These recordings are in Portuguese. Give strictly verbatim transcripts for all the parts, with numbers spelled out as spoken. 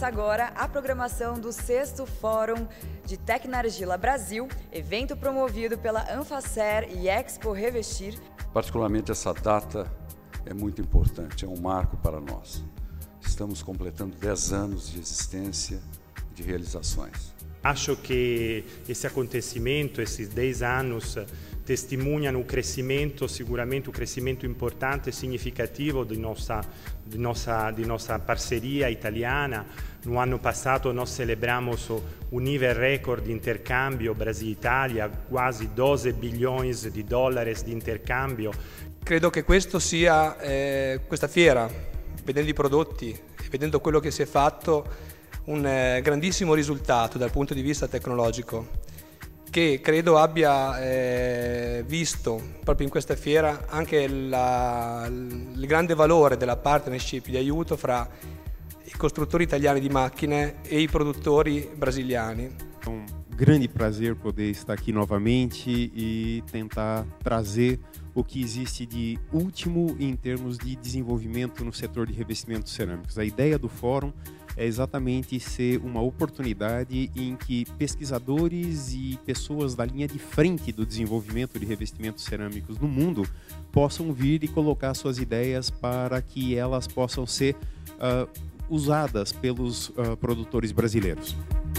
agora a programação do sexto Fórum de Tecnargila Brasil, evento promovido pela Anfacer e Expo Revestir. Particularmente essa data é muito importante, é um marco para nós. Estamos completando dez anos de existência e de realizações. Acho que esse acontecimento, esses dez anos, testemunham o crescimento, sicuramente um crescimento importante e significativo de nossa, de nossa, de nossa parceria italiana. No ano passado nós celebramos o nível recorde di intercambio Brasil-Italia, quasi dodici bilhões di dollari di intercambio. Credo che questo sia, eh, questa fiera, vedendo i prodotti e vedendo quello che si è fatto, un eh, grandissimo risultato dal punto di vista tecnologico, che credo abbia eh, visto proprio in questa fiera anche la, il grande valore della partnership di aiuto fra i costruttori italiani di macchine e i produttori brasiliani. É um grande prazer poder estar aqui novamente e tentar trazer o que existe de último em termos de desenvolvimento no setor de revestimentos cerâmicos. A ideia do fórum é exatamente ser uma oportunidade em que pesquisadores e pessoas da linha de frente do desenvolvimento de revestimentos cerâmicos no mundo possam vir e colocar suas ideias para que elas possam ser uh, usadas pelos uh, produtores brasileiros.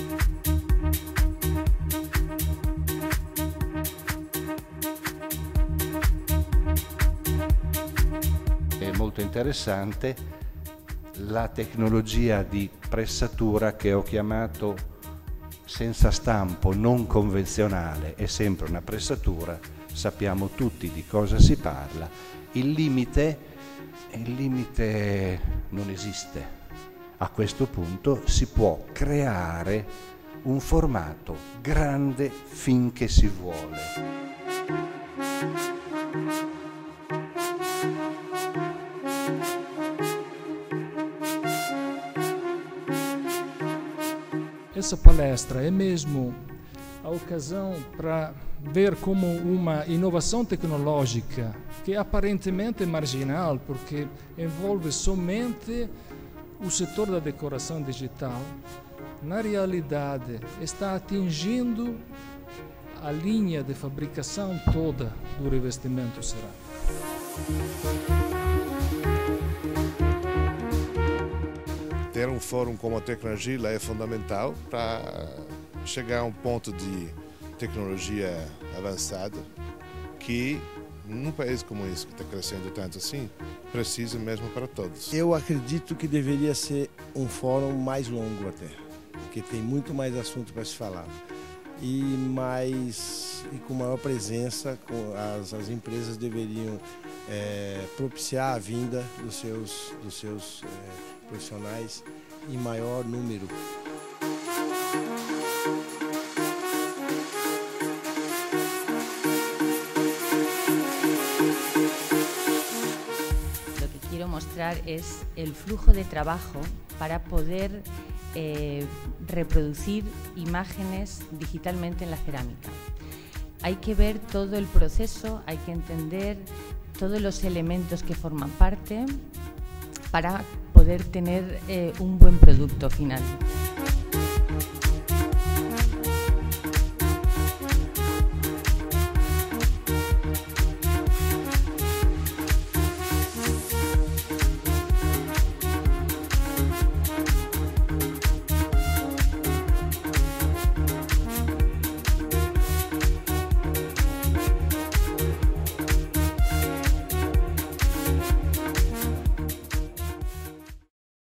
È molto interessante la tecnologia di pressatura che ho chiamato senza stampo, non convenzionale, è sempre una pressatura, sappiamo tutti di cosa si parla. Il limite, il limite non esiste. A questo punto si può creare un formato grande finché si vuole. Essa palestra é mesmo a ocasião para ver como uma inovação tecnológica, que aparentemente é marginal, porque envolve somente o setor da decoração digital, na realidade está atingindo a linha de fabricação toda do revestimento cerâmico. Ter um fórum como a Tecnargila é fundamental para chegar a um ponto de tecnologia avançada que, num país como esse, que está crescendo tanto assim, precisa mesmo para todos. Eu acredito que deveria ser um fórum mais longo até, porque tem muito mais assunto para se falar. E, mais, e com maior presença, com as, as empresas deveriam é, propiciar a vinda dos seus, dos seus é, profissionais em maior número. Lo que quiero mostrar es el flujo de trabajo para poder eh, reproducir imágenes digitalmente en la cerámica. Hay que ver todo el proceso, hay que entender todos los elementos que forman parte para poder tener eh, un buen producto final.